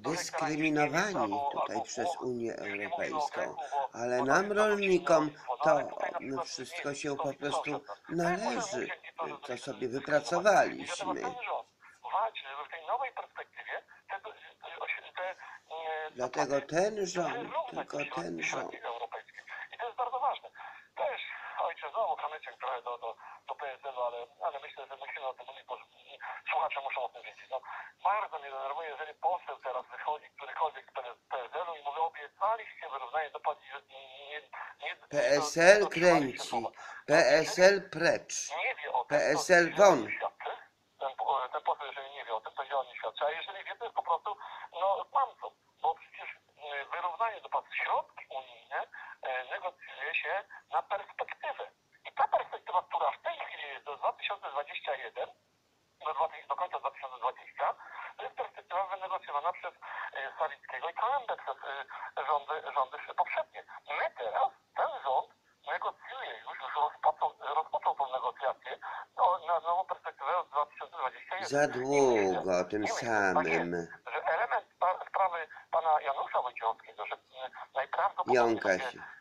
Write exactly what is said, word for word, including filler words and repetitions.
dyskryminowani tutaj przez Unię Europejską, ale nam rolnikom to wszystko się po prostu należy, co sobie wypracowaliśmy. W tej nowej perspektywie te, te, te, Dlatego ten rząd, tylko ten rząd. I to jest bardzo ważne. Też, ojcze, znowu kamyczek trochę do, do, do P S L u, ale, ale myślę, że musimy o tym mówić, bo słuchacze muszą o tym wiedzieć. No, bardzo mnie denerwuje, jeżeli poseł teraz wychodzi, którykolwiek z P S L u i mówi, obiecaliście wyrównanie dopłat i nie, nie, P S L kręci, P S L precz, nie wie o tym, P S L won. Ten, ten poseł, jeżeli nie wie o tym, to źle o nim świadczy, a jeżeli wie, to jest po prostu no, kłamcą, bo przecież wyrównanie dopłat, środki unijne negocjuje się na perspektywę. I ta perspektywa, która w tej chwili jest do dwa tysiące dwudziestego pierwszego, do, do końca dwa tysiące dwudziestego, to jest perspektywa wynegocjowana przez Sawickiego i Kalembę przez rządy, rządy poprzednie. My teraz, ten rząd negocjuje już, już rozpoczął, rozpoczął tą negocjację no, na nową perspektywę od dwa tysiące dwudziestego pierwszego. Za długo o tym samym. Że element sprawy pana Janusza Wojciechowskiego, że najprawdopodobniej Jąka się.